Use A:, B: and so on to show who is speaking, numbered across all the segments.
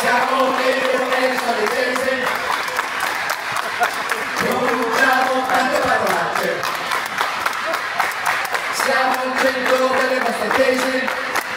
A: Siamo le solitese, non usciamo tante parolacce, siamo al centro delle vostre tese,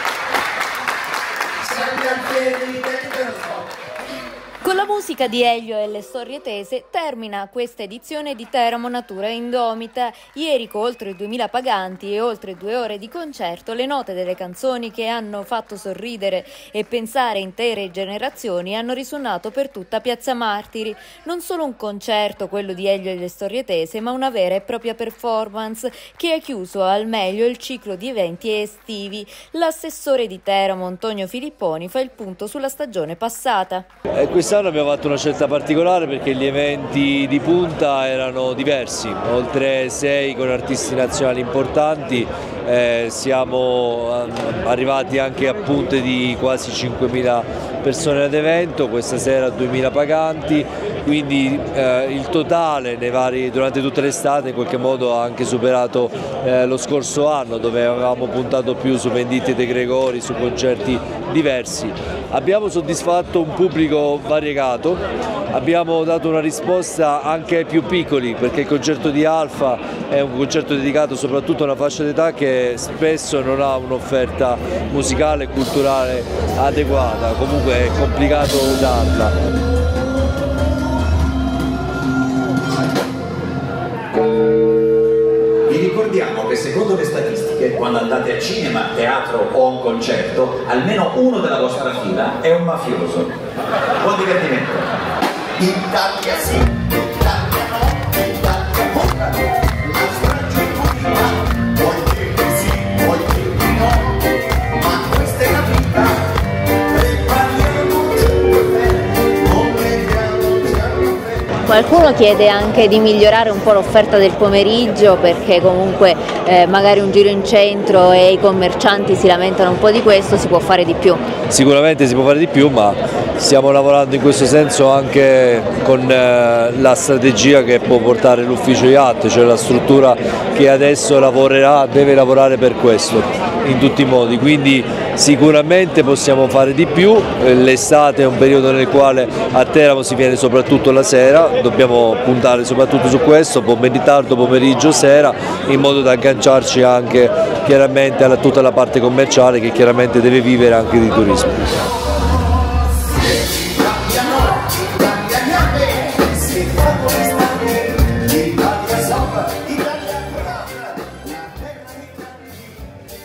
A: siamo al piedi dentro spot.
B: Con la musica di Elio e le storie tese termina questa edizione di Teramo Natura Indomita. Ieri, con oltre 2000 paganti e oltre 2 ore di concerto, le note delle canzoni che hanno fatto sorridere e pensare intere generazioni hanno risuonato per tutta Piazza Martiri. Non solo un concerto, quello di Elio e le storie tese, ma una vera e propria performance che ha chiuso al meglio il ciclo di eventi estivi. L'assessore di Teramo, Antonio Filipponi, fa il punto sulla stagione passata.
C: Quest'anno abbiamo fatto una scelta particolare perché gli eventi di punta erano diversi, oltre 6 con artisti nazionali importanti, siamo arrivati anche a punte di quasi 5.000 persone ad evento, questa sera 2.000 paganti, quindi il totale durante tutta l'estate in qualche modo ha anche superato lo scorso anno, dove avevamo puntato più su vendite De Gregori, su concerti diversi. Abbiamo soddisfatto un pubblico variegato, abbiamo dato una risposta anche ai più piccoli, perché il concerto di Alfa è un concerto dedicato soprattutto a una fascia d'età che spesso non ha un'offerta musicale e culturale adeguata, comunque è complicato darla.
D: Vi ricordiamo che secondo le statistiche, quando andate a cinema, teatro o a un concerto, almeno uno della vostra fila è un mafioso. Buon divertimento! Italia sì, Italia no, Italia pura, la strage è l'unica, vuoi che sì, vuoi che no, ma questa è la vita, prepariamoci bene, non vediamoci bene.
B: Qualcuno chiede anche di migliorare un po' l'offerta del pomeriggio, perché comunque magari un giro in centro e i commercianti si lamentano un po' di questo, si può fare di più.
C: Sicuramente si può fare di più, ma stiamo lavorando in questo senso anche con la strategia che può portare l'ufficio IAT, cioè la struttura che adesso deve lavorare per questo in tutti i modi, quindi sicuramente possiamo fare di più. L'estate è un periodo nel quale a Teramo si viene soprattutto la sera, dobbiamo puntare soprattutto su questo, tardo pomeriggio, sera, in modo da agganciarci anche chiaramente a tutta la parte commerciale che chiaramente deve vivere anche di turismo.